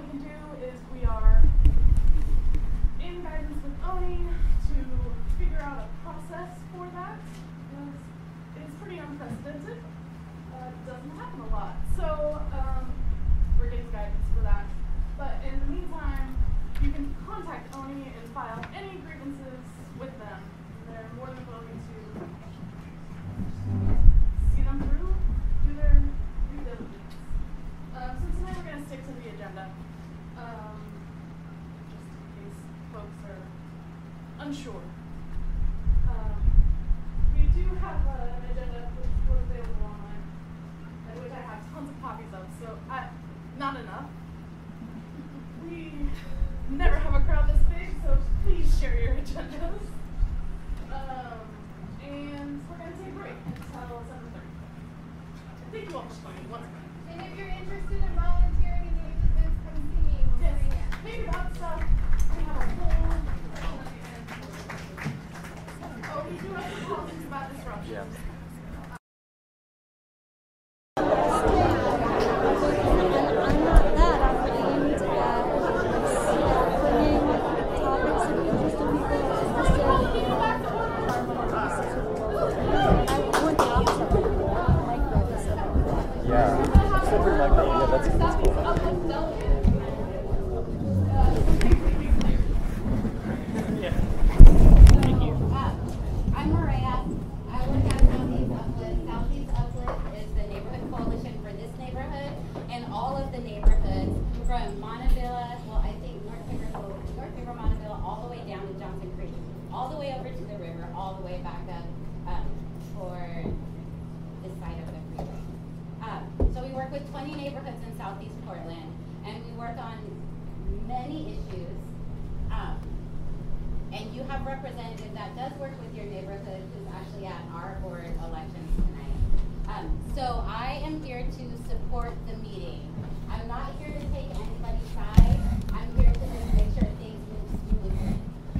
can do is we are in guidance with ONI to figure out a process for that, because it is pretty unprecedented. It doesn't happen a lot. So we're getting guidance for that. But in the meantime, you can contact ONI and file any grievances with them. They're more than willing to see them through, do their due diligence. So tonight we're going to stick to the agenda, just in case folks are unsure. We do have an agenda which was available online, and which I have tons of copies of, so not enough. We never have a crowd this big, so please share your agendas. And we're going to take a break until 7:30. Thank you all for coming once again. And if you're interested in volunteering in the events, come see me. Yes, maybe that stuff. We have a whole section at the end. Oh, we do have some policies about disruption. Yeah. I'm Maria. I work at Southeast Uplift. Southeast Uplift is the neighborhood coalition for this neighborhood and all of the neighborhoods from Montevilla, well, I think North River, Montevilla, all the way down to Johnson Creek, all the way over to the river, all the way back up for this side of the freeway. So we work with 20 neighborhoods in Southeast Portland, and we work on many issues. And you have representative that does work with your neighborhood who's actually at our board elections tonight. So I am here to support the meeting. I'm not here to take anybody's side. I'm here to just make sure things move smoothly.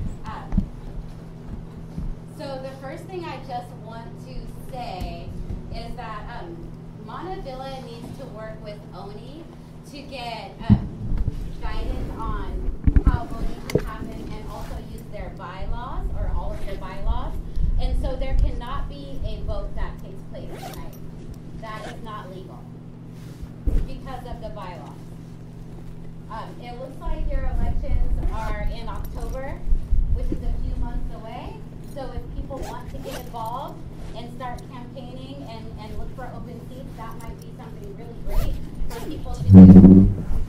So the first thing I just want to say is that Montevilla needs to work with ONI to get guidance on how voting can happen and also use their bylaws or all of their bylaws. And so there cannot be a vote that takes place tonight. That is not legal because of the bylaws. It looks like your elections are in October, which is a few months away. So if people want to get involved and start campaigning and look for open seats, that might be something really great for people to do.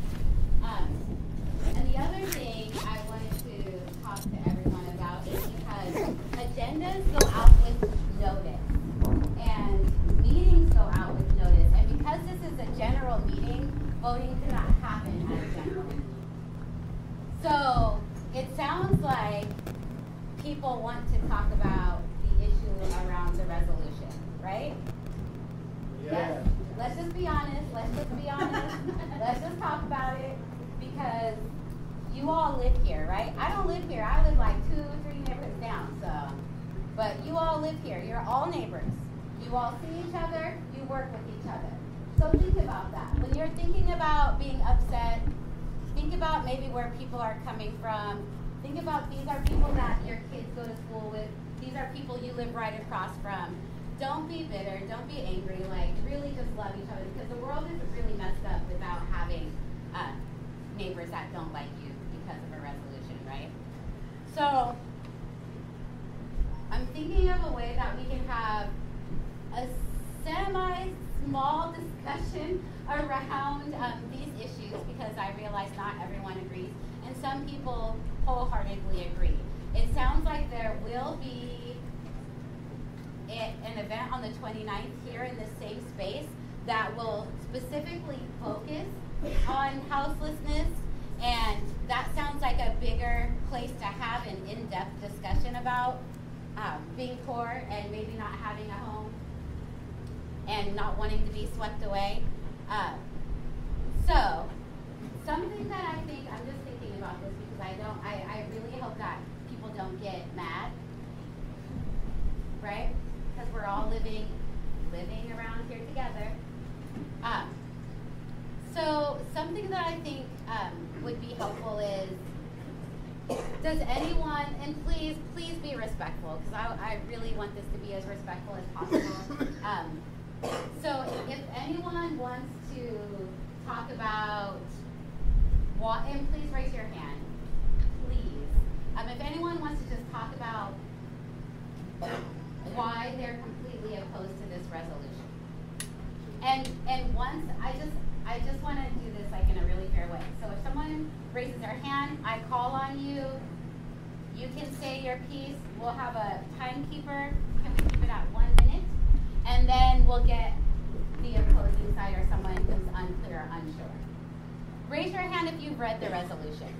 And the other thing I wanted to talk to everyone about is because agendas go out with notice and meetings go out with notice. And because this is a general meeting, voting cannot happen at a general meeting. So it sounds like people want to talk about the issue around the resolution, right? Yes. Let's just be honest. Let's just talk about it because you all live here, right? I don't live here. I live like 2 or 3 neighborhoods down, so. But you all live here. You're all neighbors. You all see each other. You work with each other. So think about that. When you're thinking about being upset, think about maybe where people are coming from. Think about these are people that your kids go to school with. These are people you live right across from. Don't be bitter. Don't be angry. Like, really just love each other because the world is really messed up without having neighbors that don't like you because of a resolution, right? So I'm thinking of a way that we can have a semi-small discussion around these issues because I realize not everyone agrees and some people wholeheartedly agree. It sounds like there will be an event on the 29th here in the same space that will specifically focus on houselessness, and that sounds like a bigger place to have an in-depth discussion about being poor and maybe not having a home and not wanting to be swept away. So something that I think, I'm just thinking about this because I really hope that people don't get mad, right? Because we're all living around here together. So something something that I think would be helpful is, does anyone, and please be respectful, because I really want this to be as respectful as possible. So if anyone wants to talk about what, and please raise your hand, please. If anyone wants to just talk about why they're completely opposed to this resolution. And once, I just want to do this like in a really fair way. So if someone raises their hand, I call on you, you can say your piece, we'll have a timekeeper, can we keep it at 1 minute? And then we'll get the opposing side or someone who's unclear or unsure. Raise your hand if you've read the resolution.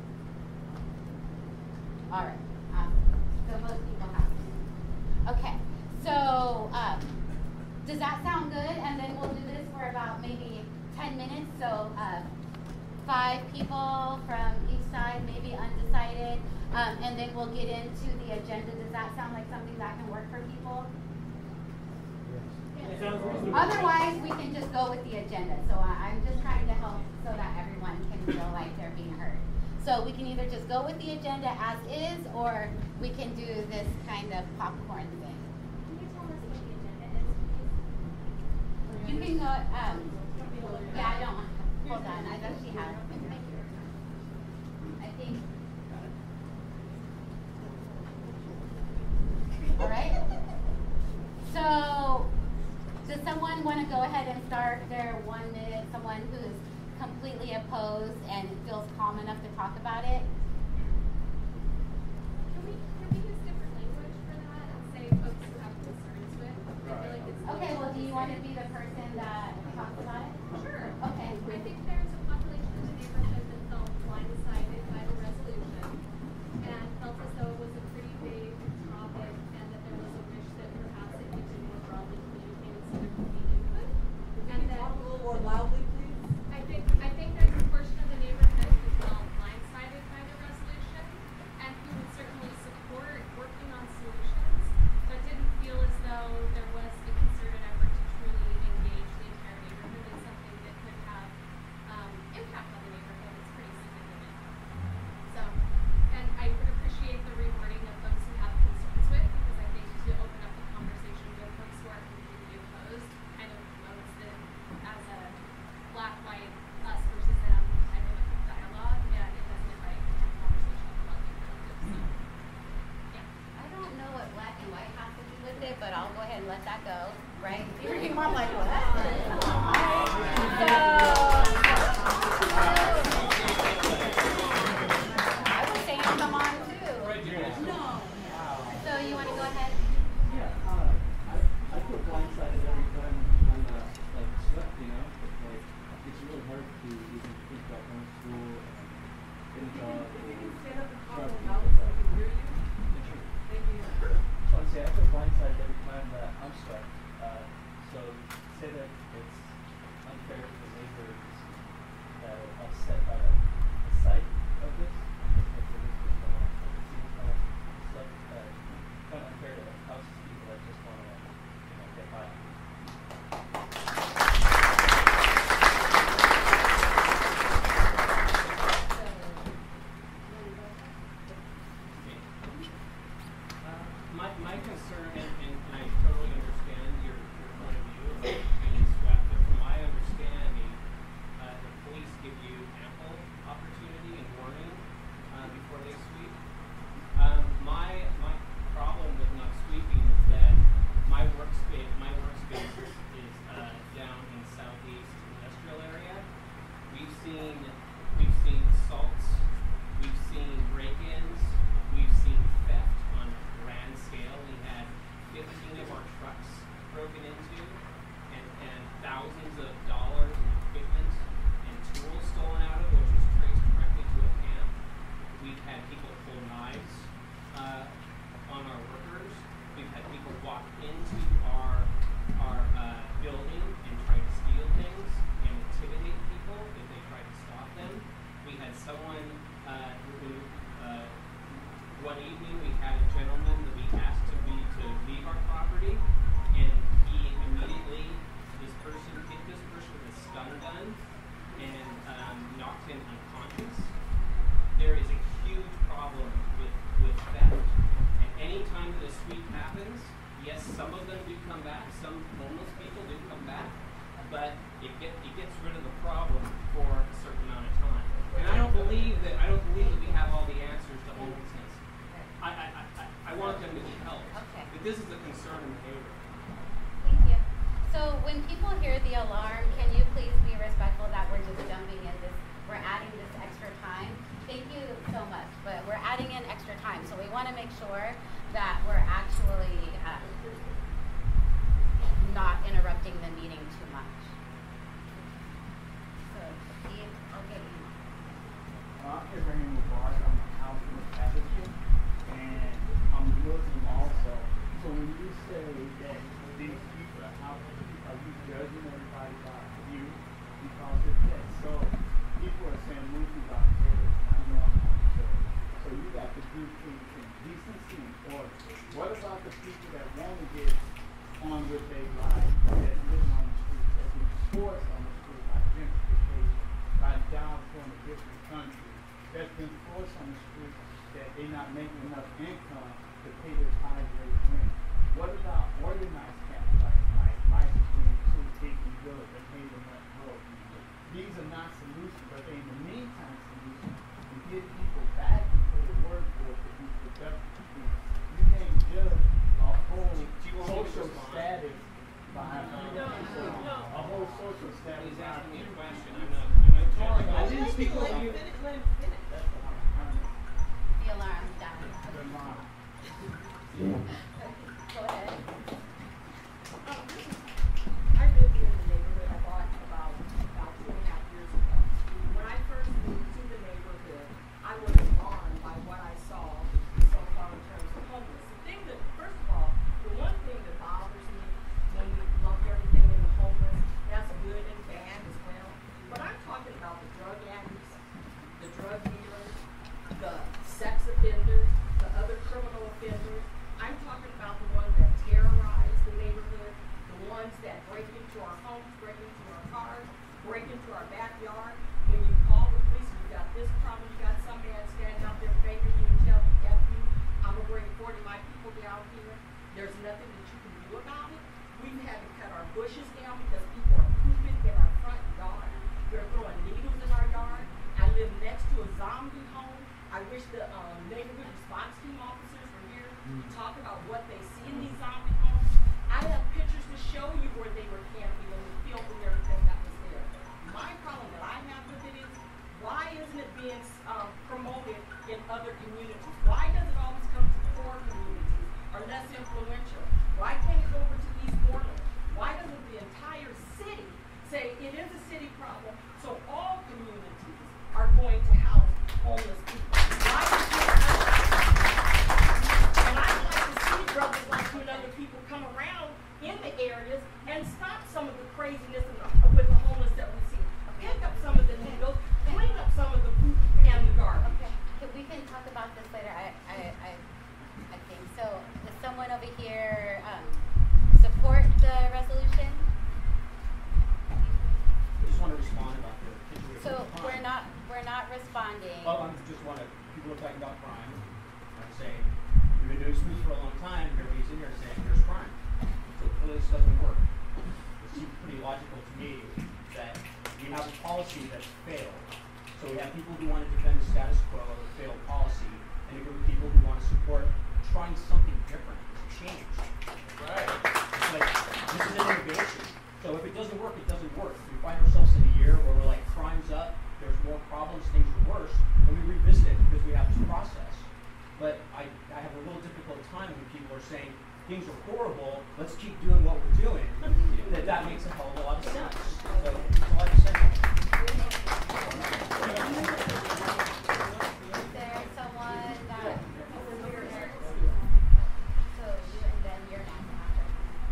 All right, awesome. So most people have. Okay, so does that sound good? And then we'll do this for about maybe 10 minutes. So 5 people from each side, maybe undecided. And then we'll get into the agenda. Does that sound like something that can work for people? It sounds reasonable. Otherwise, we can just go with the agenda. So I'm just trying to help so that everyone can feel like they're being heard. So we can either just go with the agenda as is, or we can do this kind of popcorn thing. Can you tell us what the agenda is, please? You can go, yeah, I don't want, hold on, I think she has it. I think. All right. So, does someone want to go ahead and start their 1 minute, someone who's completely opposed and feels calm enough to talk about it? Can we use different language for that and say folks who have concerns with? I feel like it's Okay, well, do you want to be the person that talks about it? sure. Okay. I think there's a population in the neighborhood that felt blindsided by the resolution and felt as though it was a pretty big topic and that there was a wish that perhaps it could be more broadly communicated so there could be input. And that Talk a little more loudly, please. I think there's a portion of the neighborhood who felt blindsided by the resolution and who would certainly support working on solutions, but didn't feel as though there was a concerted effort to truly engage the entire neighborhood in something that could have impact on the neighborhood that's pretty significant. So, and I would appreciate the rewording of folks who have concerns with, because I think to open up the conversation with folks who are completely opposed kind of promotes them as a black, white, us versus them type of dialogue, and it doesn't invite a conversation about the alternative. So, yeah. I don't know what black and white has to do with it, but I'll go ahead and let that go, right? I'm like, what? I was saying come on too. So you want to go ahead? Yeah, I feel blindsided every time I'm like swept, you know. Like it's really hard to even think about going to school and getting a job. If you can stand up and talk a little louder so I can hear you. Thank you. So I say I feel blindsided every time that I'm swept. So say that it's unfair to the neighbors that are upset by the sight of this. Kind of unfair to us people that just want to, get by. My concern, and I totally understand your point of view of being that's been forced on the streets that they're not making enough income to pay this high rate rent. What about organized campsites like license being too big and good and pay them much more? These are not solutions, but they in the meantime solutions to get people back into the workforce to be productive. You can't judge a whole social status by a whole social status. He's asking me a question. I'm not talking. I didn't speak over you. Let him finish. That's what I'm The alarm's down. the mom. Go ahead. I live here in the neighborhood. I bought about 2.5 years ago. When I first moved to the neighborhood, I was alarmed by what I saw so far in terms of homeless. The thing that, first of all, the one thing that bothers me when we lump everything in the homeless, that's good and bad as well. But I'm talking about the drug addicts, the drug dealers, the sex offenders, the other criminal offenders. I'm talking about the ones that terrorize the neighborhood, the ones that break into our homes, break into our cars, break into our backyard. When you call the police, you got this problem, you got some man standing out there begging you and telling you, F you, I'm gonna bring 40 of my people down here. There's nothing that you can do about it. We've had to cut our bushes down because people are pooping in our front yard. They're throwing needles in our yard. I live next to a zombie home. I wish the neighborhood response team officers were here to talk about what they see in these zombie homes. I have pictures to show you where they were camping and the filth and everything that was there. My problem that I have with it is, why isn't it being promoted in other communities? Why does it always come to poor communities or less influential? Why can't it go over to East Portland? Why doesn't the entire city say it is a city problem, so all communities are going to house homeless people? Why is it and I'd like to see brothers like you and other people come around in the areas and stop some of the craziness with the homeless that we see. Pick up some of the needles, clean up some of the poop and the garbage. Okay, we can talk about this later. I think so. Does someone over here support the resolution? I just want to respond about the situation. So of crime. we're not responding. Well, I just want to. People are talking about crime. I'm saying we've been doing smooth for a long time. Everybody's in here saying there's crime. So clearly this doesn't work. It seems pretty logical to me that we have a policy that's failed. So we have people who want to defend the status quo, the failed policy, and a group of people who want to support trying something different, change. Right. It's like, this is an innovation. So if it doesn't work, it doesn't work. If we find ourselves in a year where we're like, crime's up, there's more problems, things are worse, then we revisit it because we have this process. But I have a little difficult time when people are saying, things are horrible, let's keep doing what we're doing. That makes a hell of a lot of sense. So that's all I have to say. Is there someone that? So you and then you're next after.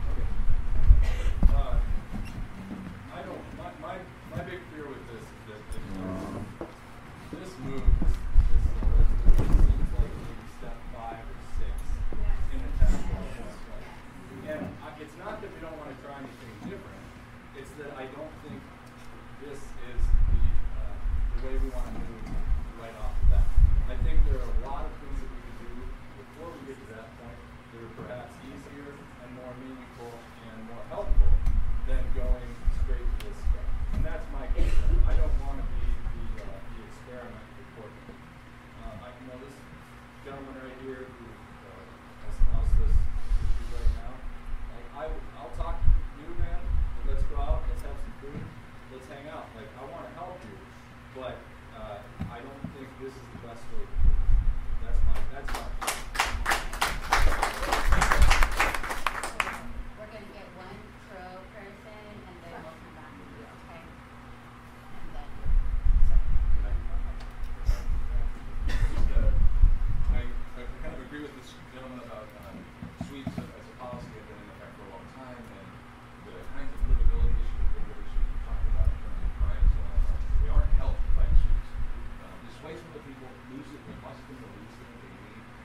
My big fear with this is that this move, this seems like maybe step 5 or 6 in the task force. And it's not that we don't want to try anything different. It's that I don't think this is the way we want to move right off the bat. I think there are a lot of things that we can do before we get to that point that are perhaps easier and more meaningful and more helpful than going straight to this stuff. And that's my concern. I don't want to be the experiment report. I know this gentleman right here who espoused this issue right now. Like, I'll talk to you, man. Let's go out. Let's have some food. Let's hang out. Like, I want to help you, but I don't think this is the best way to do it. That's my. We're gonna get one pro person and then we'll come back to you, okay? And then, I kind of agree with this gentleman about sweeps as a policy have been in effect for a long time, and the kinds of livability issues that we're talking about in terms of crime and so on, they aren't helped by sweeps. Displacement of people lose it, they must be released, and they need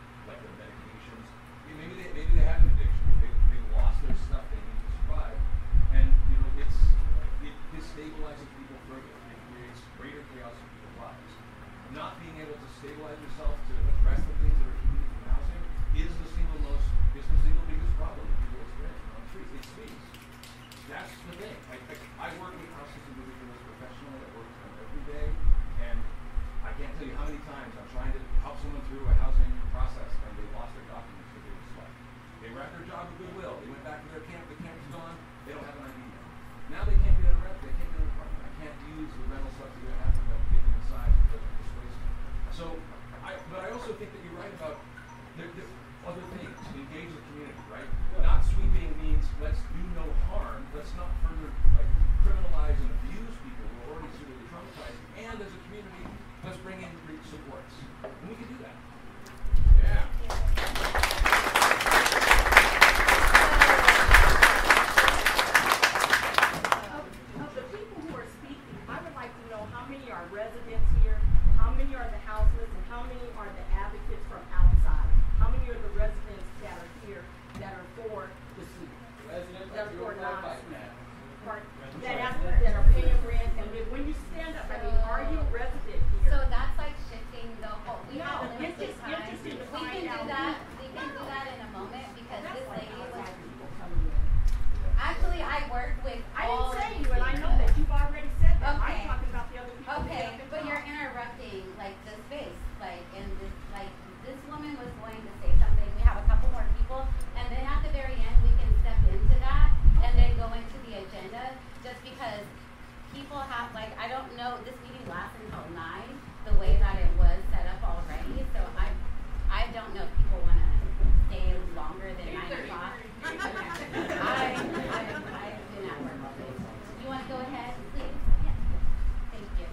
not being able to stabilize yourself to address the things that are keeping you from housing is the single biggest problem that people experience on the streets. It's fees. That's the thing. I work with houseless individuals professionally. I work with them every day, and I can't tell you how many times I'm trying to help someone through a housing process and they lost their documents that they were swept. They were at their job with Goodwill. They went back to their camp. The camp is gone. They don't have an ID now. Now they can't get a rent. They can't get an apartment. I can't use the rental subsidy I have for them to get them inside because of displacement. So, but I also think that you're right about there other things. Engage the community, right? Not sweeping means let's do no harm. Let's not further criminalize and abuse people who are already severely traumatized. And as a community, let's bring in supports. And we can do that. Yeah. Of the people who are speaking, I would like to know how many are residents here, how many are the houseless, and how many are the advocates from outside? How many are the residents that are here that are for the sleep? Residents That are for non-bike that are paying rent, and then when you stand up, I mean, are you a resident here? So that's like shifting the whole. We No, have it's limited just time. interesting to We find can do out. that. We can do that in a moment because That's this like lady was. outside people coming in. Actually, I work with I all. didn't say you, and I know that you've already said that. Okay. I'm talking about the other people. who Okay, get up and but talk. you're interrupting like the space, and this woman was going to say something. We have a couple more people, and then at the very end we can step into that and then go into the agenda. Just because people have I don't know, this meeting lasts until 9, the way that it was set up already. So I don't know if people want to stay longer than 9 o'clock. I've been at work. You want to go ahead, please? Yeah. Thank you.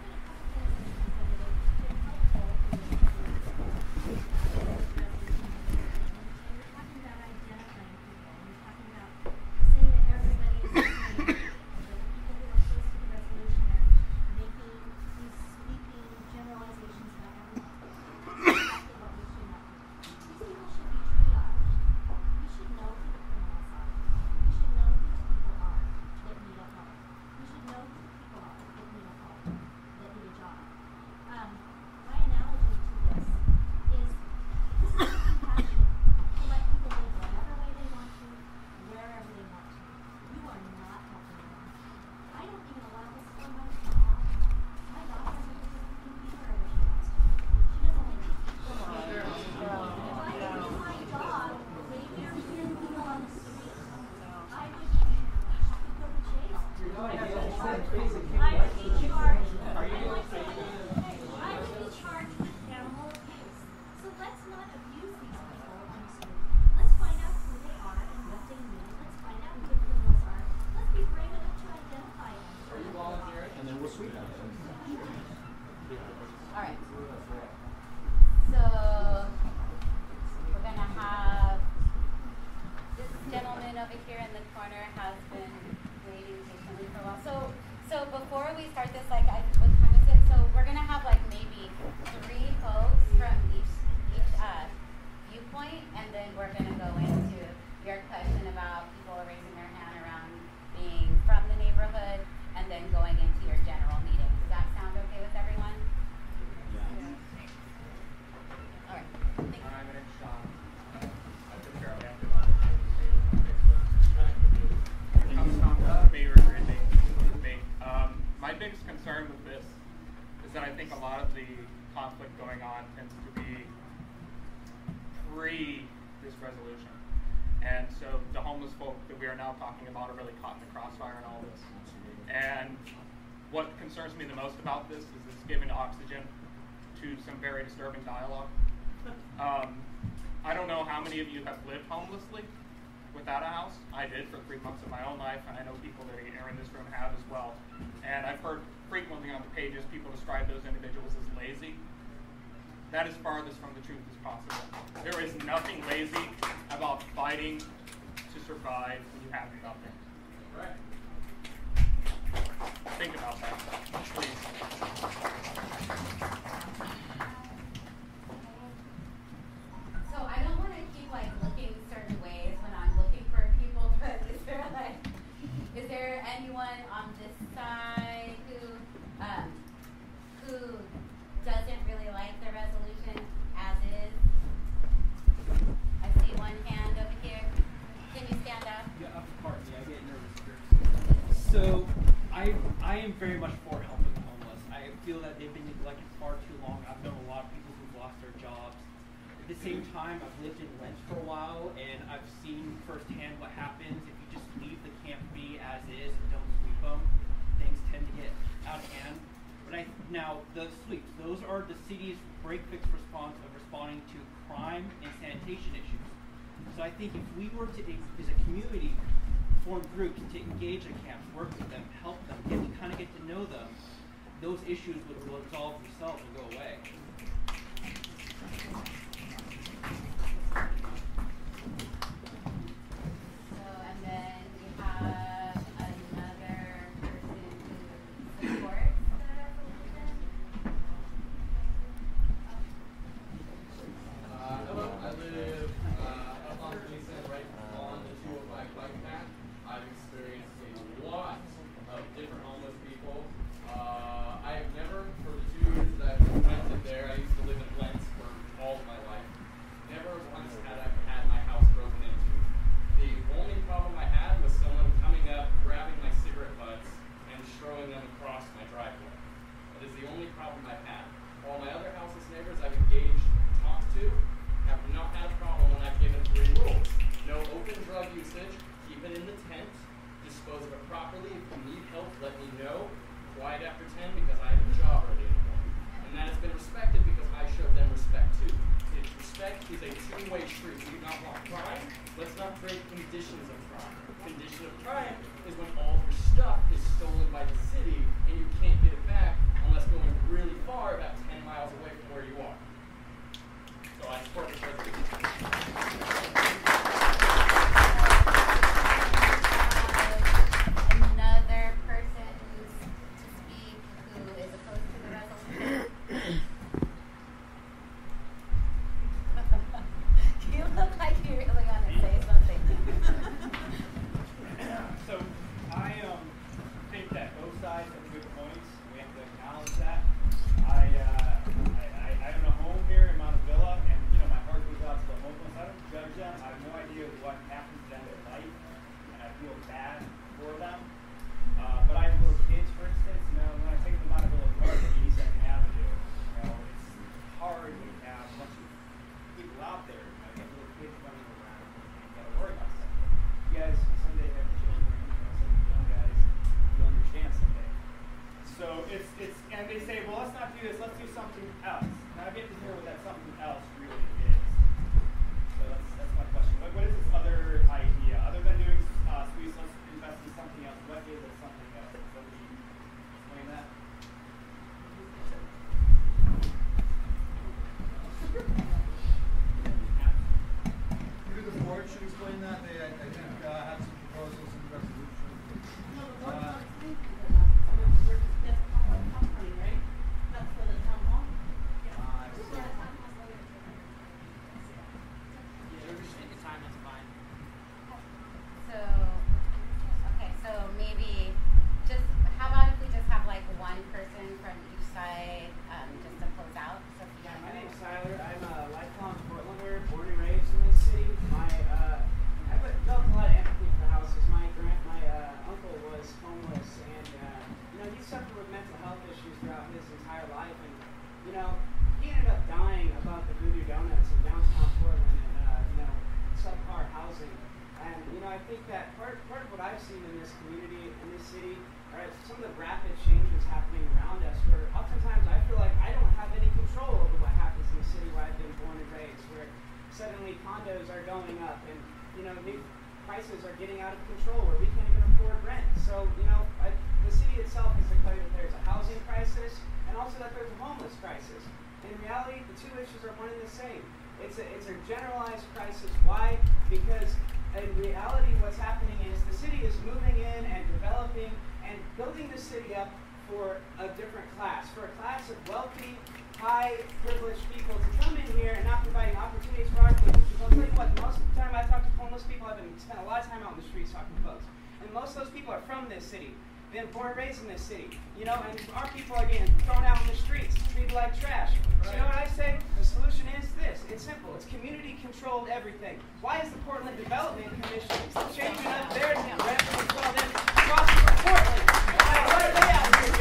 All right. So we're gonna have this gentleman over here in the corner has been waiting patiently for a while. So before we start this, what time is it? So we're gonna have maybe 3 folks from each viewpoint, and then we're gonna go into your question about people raising their hand around being from the neighborhood, and then going into your general meeting. Does that sound okay with everyone? All right. Thank you. My name's Sean. I took care of after my Facebook. Comes down to me regretting me. My biggest concern with this is that I think a lot of the conflict going on tends to be pre this resolution. And so the homeless folk that we are now talking about are really caught in the crossfire in all this. And what concerns me the most about this is it's giving oxygen to some very disturbing dialogue. I don't know how many of you have lived homelessly without a house. I did for 3 months of my own life, and I know people that are in this room have as well. And I've heard frequently on the pages people describe those individuals as lazy. That is farthest from the truth as possible. There is nothing lazy about fighting to survive when you have nothing. Right. Think about that, please. So I don't want to keep looking certain ways when I'm looking for people, but is there anyone on this side who doesn't very much for helping the homeless. I feel that they've been neglected far too long. I've known a lot of people who've lost their jobs. At the same time, I've lived in Lent for a while, and I've seen firsthand what happens if you just leave the camp be as is and don't sweep them. Things tend to get out of hand. But now, the sweeps, those are the city's break-fix response of responding to crime and sanitation issues. So I think if we were to, as a community, form groups to engage at camps, work with them, help them, kind of get to know them, those issues would resolve themselves and go away. So, and then we have another person who supports the resolution. Hello, I live up on Gleason, right on the 205 bike path. I've experienced a lot of different homeless people. I have never, for the 2 years that I've rented there, I used to live in Lents for all of my life. Never once had I had my house broken into. The only problem I had was someone coming up, grabbing my cigarette butts, and throwing them across my driveway. That is the only problem I've had. All my other houseless neighbors I've engaged, talked to, have not had a problem when I've given 3 rules. No open drug usage, keep it in the tent, dispose of it properly. If you need help, let me know. Quiet after 10 because I have a job early in the morning. And that has been respected because I showed them respect too. Respect is a two-way street. We do not want crime. Let's not create conditions of crime. Condition of crime is when all of your stuff is stolen by the city and you can't get it back unless going really far, about 10 miles away from where you are. So I support this resolution. Another person to speak who is opposed to the resolution. You look like you really want to say something. So I think that both sides have good points. We have to acknowledge that. I own a home here in Montevilla, and my heart goes out to the homeless. I don't judge them. I have no idea what happens to them in life, and I feel bad for them. But I have little kids, for instance. When I take them to Montevilla Park at 82nd Avenue, it's hard to have a bunch of people out there. You have little kids running around, and you got to worry about something. You guys someday have children, some young guys, you'll understand someday. So and they say, well, let's not do this, let's do something else. Now I get to hear what that something else really is. So that's my question. What is this other idea? Other than doing squeeze, let's invest in something else. What is it something else? Somebody explain that? Maybe the board should explain that. They, I think, have some proposals in the resolution. So maybe just, how about if we just have like one person from each side just to close out? So if you got My name's Tyler. I'm a lifelong Portlander, born and raised in this city. I've felt a lot of empathy for the houses. My uncle was homeless, and he suffered with mental health issues throughout his entire life, and he ended up dying about the Voodoo Donuts in downtown Portland, and subpar housing. And I think that part of what I've seen in this community, in this city, are some of the rapid changes happening around us, where oftentimes I feel like I don't have any control over what happens in the city where I've been born and raised, where suddenly condos are going up, and new prices are getting out of control, where we can't even afford rent. So the city itself has declared that there's a housing crisis, and also that there's a homeless crisis. In reality, the two issues are one and the same. It's a generalized crisis. Why? Because in reality, what's happening is the city is moving in and developing and building the city up for a different class, for a class of wealthy, high-privileged people to come in here and not providing opportunities for our people. Because I'll tell you what, most of the time I talk to homeless people, I've spent a lot of time out in the streets talking to folks. And most of those people are from this city. Been born and raised in this city. And our people are getting thrown out in the streets, treated like trash. So you know what I say? The solution is this. It's simple. It's community-controlled everything. Why is the Portland Development Commission changing up their revenue control then across Portland? What are they out here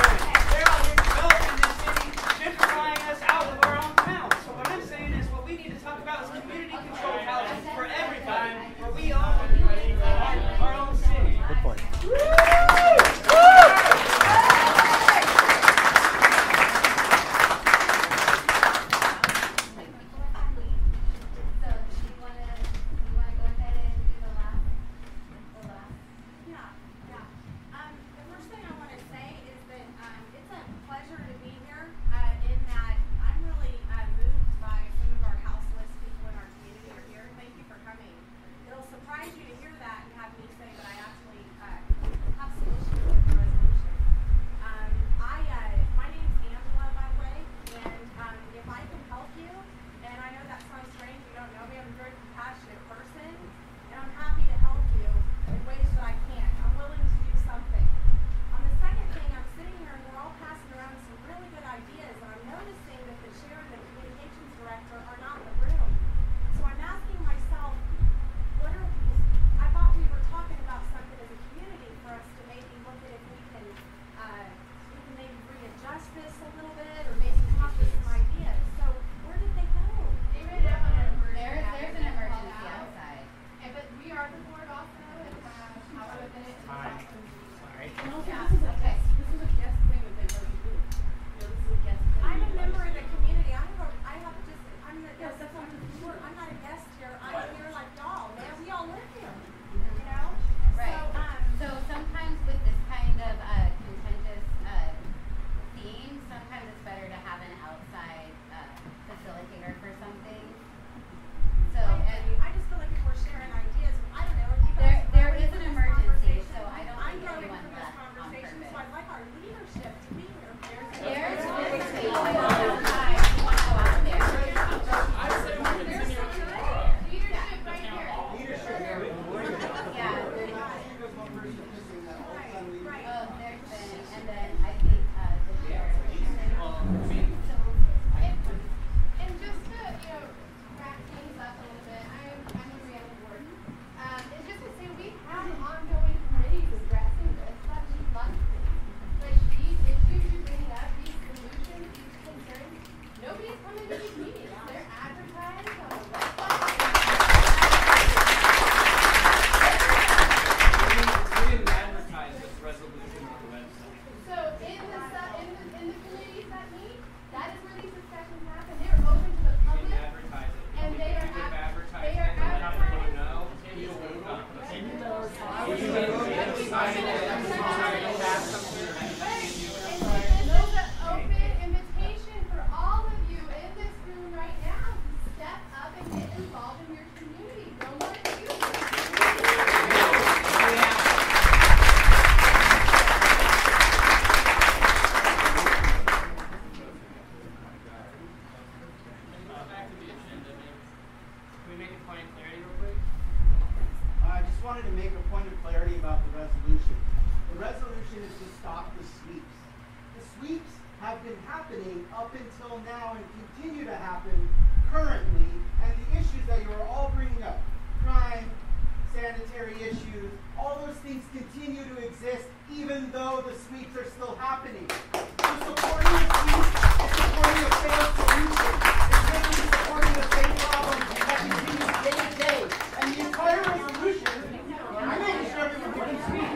until now and continue to happen currently, and the issues that you are all bringing up, crime, sanitary issues, all those things continue to exist even though the sweeps are still happening. So supporting the sweeps is supporting a failed solution. It's making supporting the same problem that continues day to day. And the entire resolution, I'm making sure everyone can speak.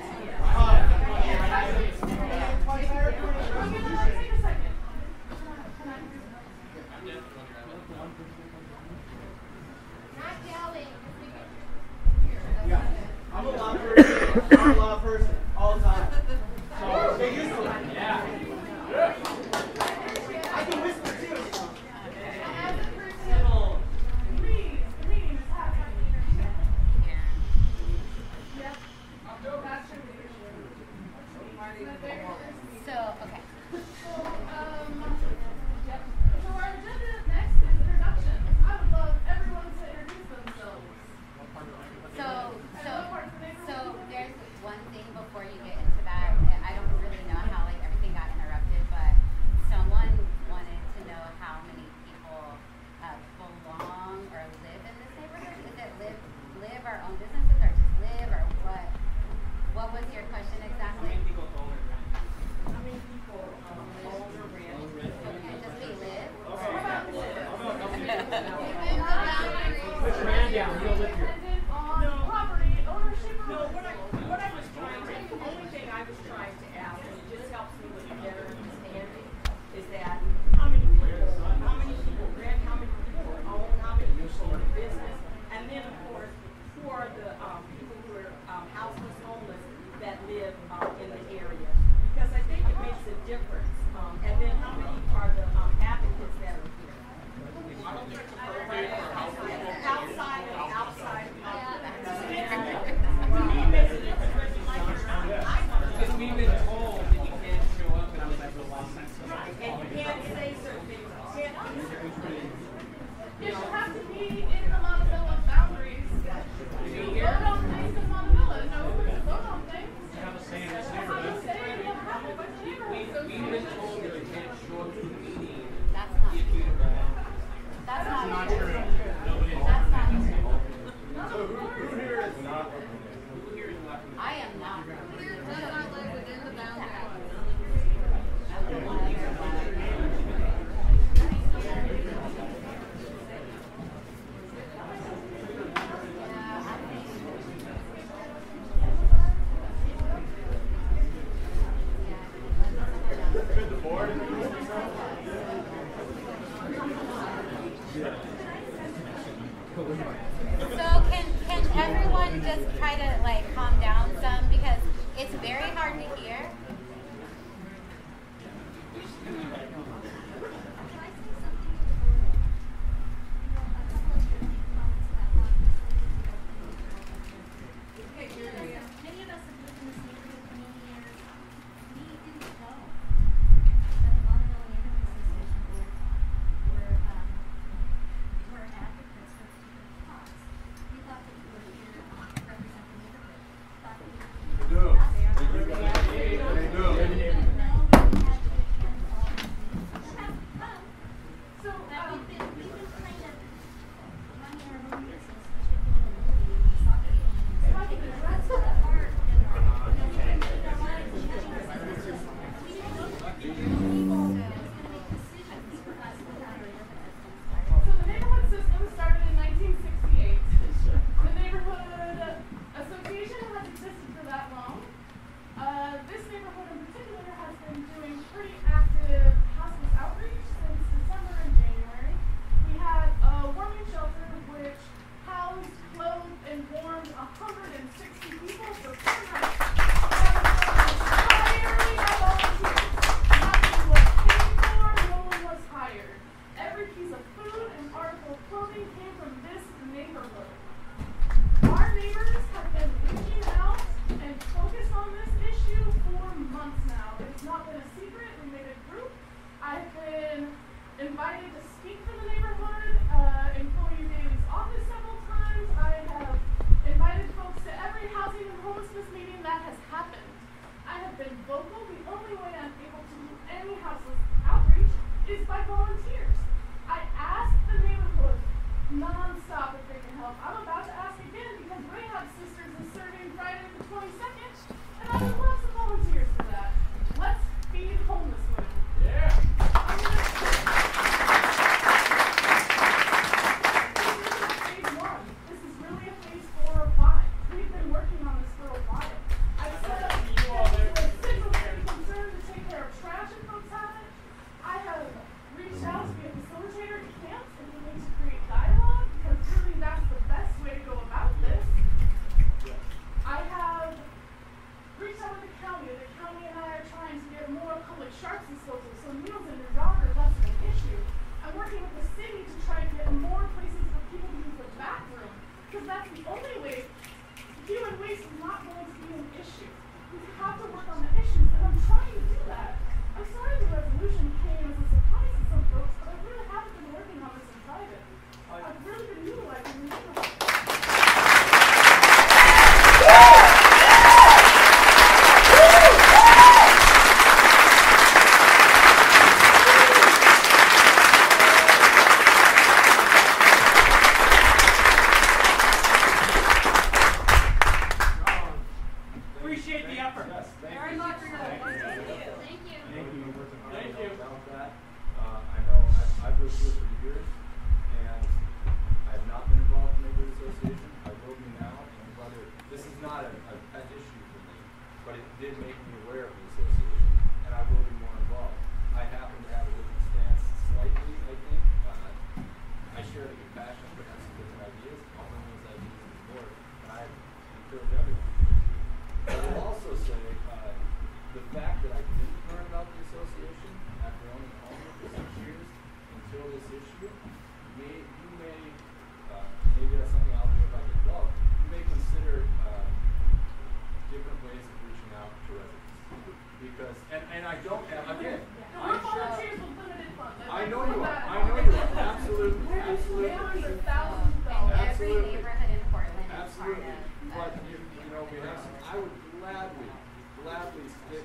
I'm a loud person. I'm a loud person all the time. So get used to it. Yeah. I can whisper too. So, okay. So our agenda next is introductions. I would love everyone to introduce themselves. So there's one thing before you get into that. I don't really know how everything got interrupted, but someone wanted to know how many people belong or live in this neighborhood. Is it live or own businesses, or just live, or what? What was your question exactly? How many people own or rent? How many people own or rent? Okay, just say live. Okay. Put your hand down. You don't live here. On property ownership. No, what I was trying to, the only thing I was trying to ask, and it just helps me with a better understanding, is that how many people rent, how many people own, how many people are in business, and then of course, who are the people who are houseless, homeless that live in the area? Because I think it makes a difference. And then how many are the advocates that are here? I don't think it's appropriate for households. Outside. To me, it makes a difference. Because we've been told that you can't show up unless you have a license. And you can't say certain things. You can't do certain things. It should have to be in the Montebello boundaries. Vote on things in Montebello. No, vote on things. You have a say in this That's how you neighborhood. say it will happen with the neighborhood. We've been told that you can't show up to the meeting That's not if you true. don't. That's not Not true. true. That's not true. So who here is not? Who here is not? I am not. Does not live within the boundaries. Could the board introduce themselves? So can everyone just try to calm down some, because it's very hard to hear. Many of us have lived in this neighborhood for many years. We didn't know that the Montebello Neighborhood Association were advocates for particular cause. We thought that you were here to represent the neighborhood. Thought that you were here to Do. represent us. volunteers. I asked the neighborhood non-stop if they can help. I'm about to ask again because Rahab Sisters is serving Friday the 22nd, and I would love some volunteers for that. Let's feed homeless women. Yeah. Phase 1. This is really a phase 4 or 5. We've been working on this for a while. I've set up central city concern to take care of trash if folks have it. I have reached out to be a facilitator to camps and we need to create dialogue because really that's the best way to go about this. I have reached out with the county. The county and I are trying to get more public sharps disposal so meals in your yard are less of an issue. I'm working with the city to try to get more places for people to use the bathroom because that's the only way. Human waste is not going to be an issue. We have to work on the issues, and I'm trying to do that. I'm sorry the resolution came as a surprise to some folks, but I really haven't been working on this in private. I've really been utilizing the internet. Appreciate the effort. Very much so. Thank you. Thank you. Thank you. About that, I know I've lived here for years, and I have not been involved in the neighborhood association. I will be now, and whether this is not a pet issue for me, but it did make me aware of the association, and I will be more involved. I happen to have a different stance slightly, I think. I share the compassion, but have some different ideas. All of those ideas in the board, and I encourage everyone. I will also say, the fact that I didn't learn about the association after owning a home for 6 years until this issue, maybe that's something I'll do if I get involved. You may consider different ways of reaching out to residents. Because, and I don't have, again, No, we're volunteers with limited funds. I know you are. I know you are. Absolutely. Absolutely. Mailers are thousands of And dollars. every Absolutely. neighborhood in Portland is part Absolutely. of But that. you know, we have some, I would gladly stick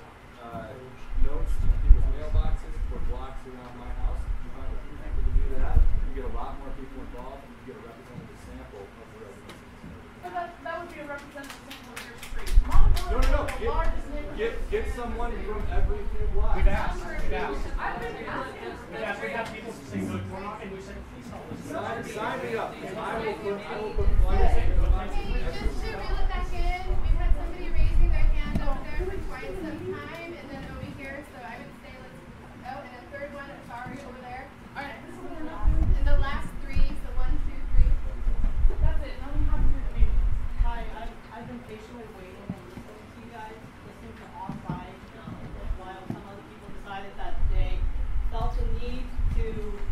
notes in people's mailboxes or blocks around my house. If you find a few people to do that, you get a lot more people involved, and you get a representative sample of the residents in this neighborhood. But that would be a representative sample of your street. Montville No. is the largest neighborhood. Get someone from every few blocks. We've asked. I've been asking. We've had people say, good, we're not, and we said, please don't listen. Sign me up. I will put flyers in the box. Hey, just to reel it back in, we've had somebody raising their hand over there for quite some time, and then over here, so I would say let's, and a third one, sorry, over there. Alright, this is what we're not doing. And the last three, so 1, 2, 3. That's it. Now we have to do the meeting. Hi, I've been patiently waiting and listening to you guys, listening to all sides, while some other people decided that they felt the need to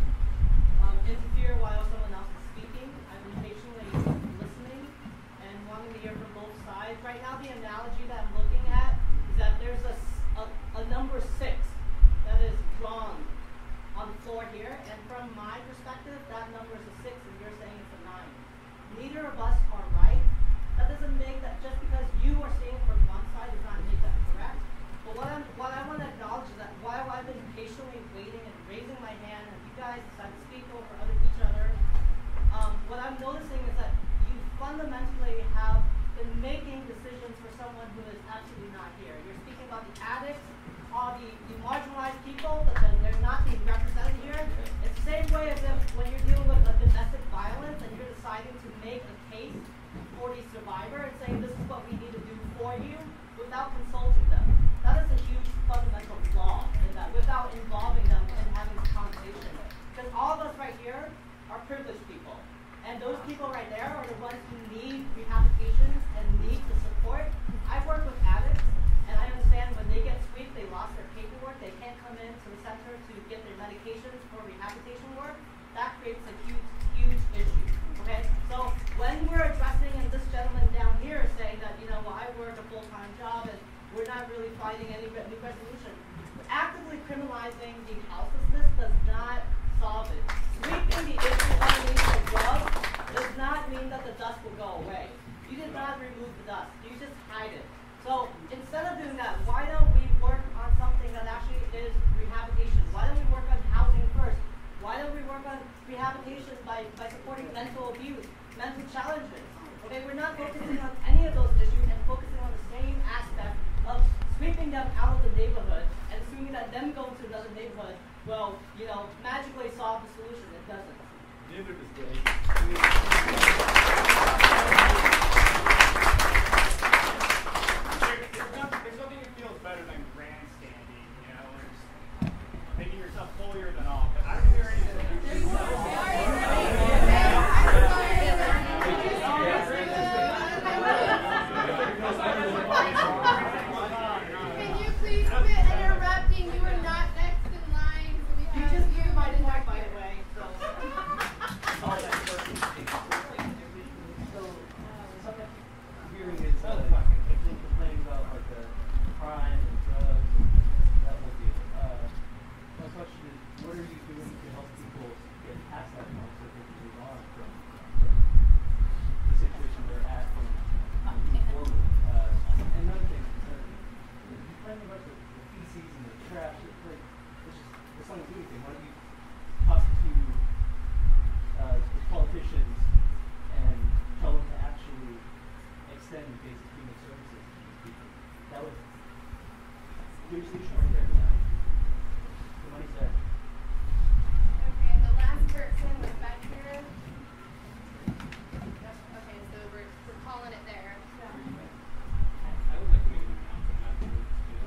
interfere while someone else is speaking. I've been patiently listening and wanting to hear from both sides. Right now, the analogy that I'm looking at is that there's a number 6 that is drawn on the floor here, and from my perspective, that number is a 6 and you're saying it's a 9. Neither of us are right. That doesn't make that just because you are seeing it from one side does not make that correct. But what I want to acknowledge is that while I've been patiently waiting and raising my hand, and you guys decide to speak over each other, what I'm noticing is that you fundamentally have been making decisions for someone who is absolutely not here. You're speaking about the addicts, all the marginalized people, but then they're not being represented here. It's the same way as if when you're dealing with a domestic violence and you're deciding to make a case for the survivor and saying this is what we need to do for you without consulting them. That is a huge fundamental flaw in that, without involving them and having a conversation. Because all of us right here are privileged people. And those people right there are the ones who need rehabilitation and need the support. I work with addicts, and I understand when they get sweet, they lost their paperwork, they can't come into the center to get their medications for rehabilitation work. That creates a huge, huge issue. Okay? So when we're addressing, and this gentleman down here is saying that, well, I work a full-time job and we're not really finding any new resolution. Actively criminalizing the houselessness does not solve it. Sweeping the issue underneath the rug does not mean that the dust will go away. You did not remove the dust. You just hide it. So instead of doing that, why don't we work on something that actually is rehabilitation? Why don't we work on housing first? by supporting mental abuse, mental challenges. Okay, we're not focusing on any of those issues and focusing on the same aspect of sweeping them out of the neighborhood and assuming that them going to another neighborhood will, magically solve the solution. It doesn't. Neither does the There's nothing that feels better than grandstanding, and just making yourself holier than all. But I don't hear Can you please quit interrupting? You are not next in line. You just threw my point, by the way. So. Hearing is complaining about like the crime and drugs and that whole deal. My question is, what are you doing to help people get past that point so they can move on from the situation they're at and move forward? And another thing, you're complaining about the feces and the trash. It's not doing anything. Why don't you talk to the politicians and tell them to actually extend basic human services to these people? That would be a solution right there. The money's there. Okay, the last person was back here. Yep. Okay, so we're calling it there. I would like to make an announcement afterwards too.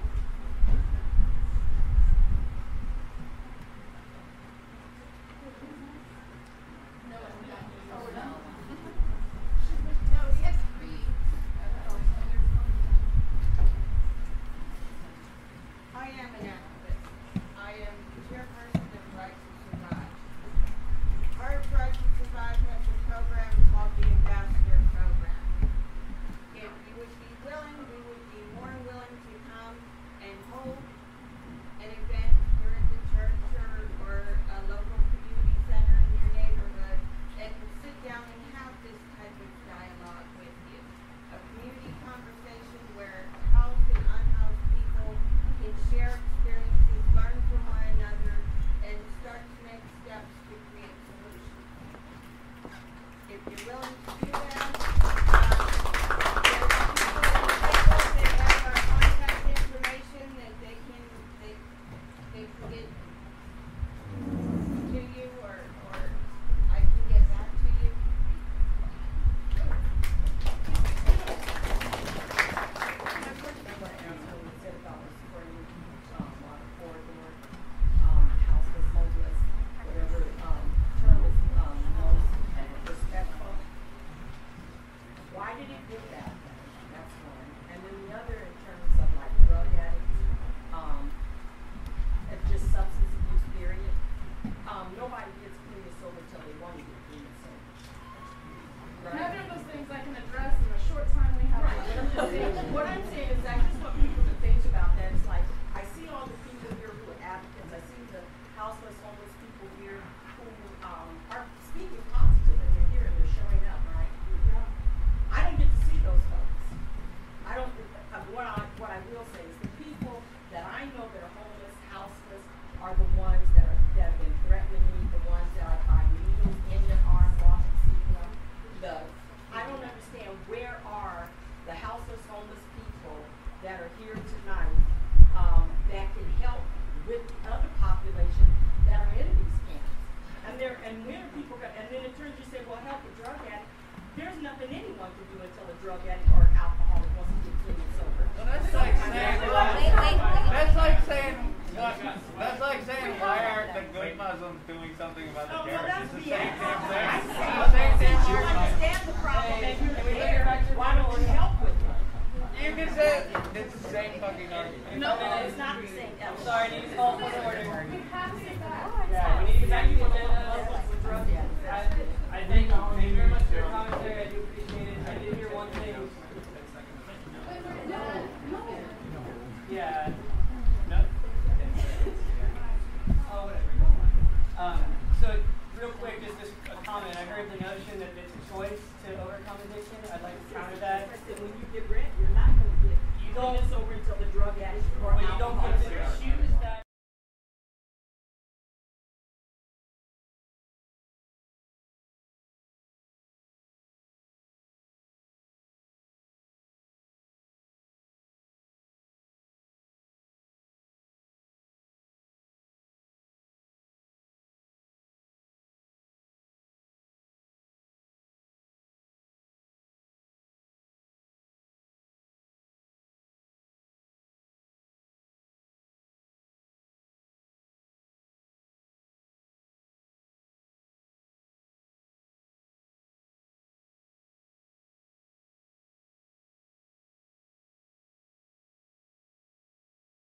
No one got it. Oh no. No, we have three. I am an activist. I am the chairperson of Rights to Survive. Our Rights to Survive has a program called the Ambassador Program. If you would be willing, we would be more than willing to come and hold an event here at the church or a local community center in your neighborhood and sit down and have this type of dialogue with you. A community conversation where housed and unhoused people can share experiences, learn from one another, and start to make steps to create solutions. If you're willing to do that, there's people that have our contact information that they can get to you or I can get back to you. Why did it do that? That's one. And then the other in terms of like drug addicts, just substance abuse period. Nobody gets clean and sober until they want to get clean and sober. Right? None of those things I can address in the short time we have. What I'm saying is I just want people to think about that. It's like, I see all the people here who are advocates. I see the houseless, homeless people here who are speaking positive and they're here and they're showing up, right? I don't get to see those folks. I don't, what I will say is the people that I know that are homeless, houseless, are the ones that have been threatening me, the ones that I find needles in their arm while I'm seeing them. I don't understand where are the houseless, homeless people that are here tonight that can help with the other population that are in these camps. And when are people and then it turns you say, well, help a drug addict. There's nothing anyone can do until a drug addict or an alcoholic wants to get clean and sober. Well, that's like saying, that's like saying, why aren't the good Muslims doing something about the terrorists? It's the same damn thing. You understand the problem and you're there. Why don't you help with it? You can say it's the same fucking argument. No, it's not the same. I'm sorry, I need to call for order. We have to get back. Yeah, we need to get back to the agenda. I thank you very much for your commentary. I do appreciate it. I did hear one thing. Yeah. No. Oh, whatever. So, real quick, just a comment. I heard the notion that it's a choice to overcome addiction. I'd like to counter that. When you get rent, you're not going to get clean and sober until the drug addict or Well, you don't get